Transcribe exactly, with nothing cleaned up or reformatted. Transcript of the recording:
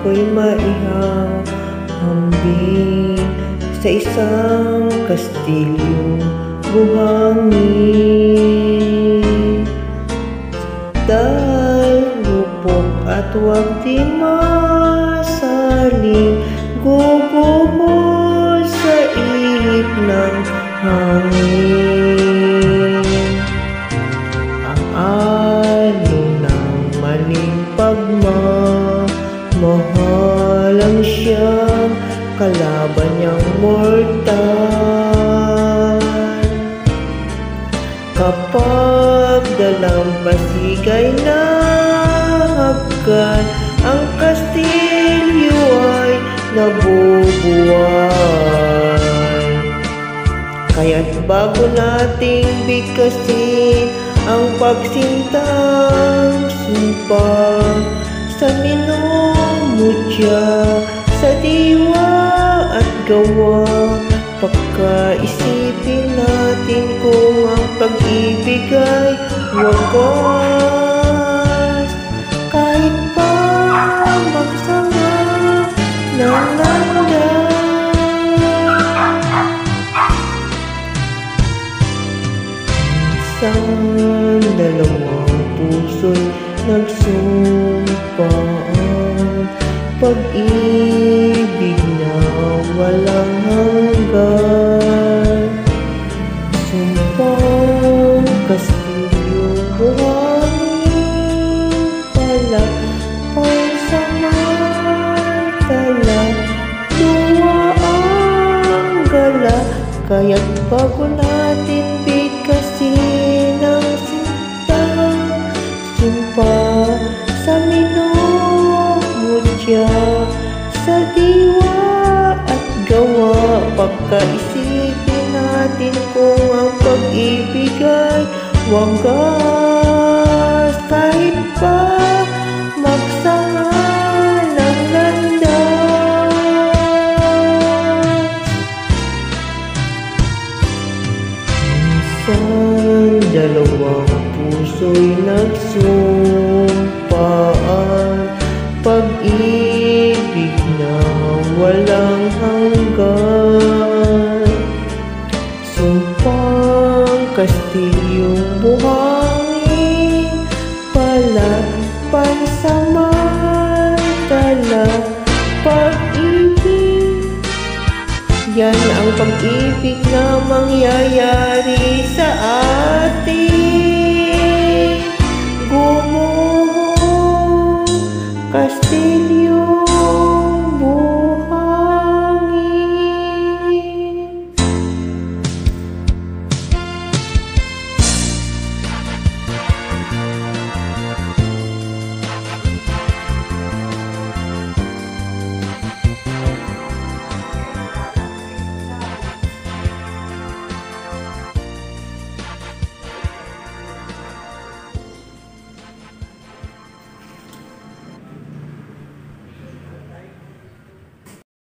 ako'y maihahambing sa isang kastilyong buhangin. Dahil rupok at huwag di masaling guguhol sa ihip ng hangin. Ang alon ng maling pagmamahal ang siyang kalaban niyang mortal. Kapag dalampasig ay nahabgan, ang kastilyo ay nabubuhay. Kaya't bago nating bigkasin ang pagsintang sumpa sa minumutya, sa diwa at gawa, pagkaisipin natin kung ang pag-ibig ay wagas. Kahit pa magsama ng landas, minsan dalawang puso'y nagsumpaan, pag-ibig na walang hanggan. Sumpang kastilyong buhangin pala, pansamantala, luwa ang gala. Kaya't bago natin bigkasin ang sintang sumpa sa minumutya, sa diwa at gawa, pagkaisipin natin kung ang pag-ibig ay wagas. Kahit pa magsama ng landas, minsan dalawang puso'y nagsumpaan, pag-ibig na walang hanggan. Sumpang kastilyong buhangin pala, pansamantala, pag-ibig. Yan ang pag-ibig na mangyayari sa atin. Gumuho kastilyo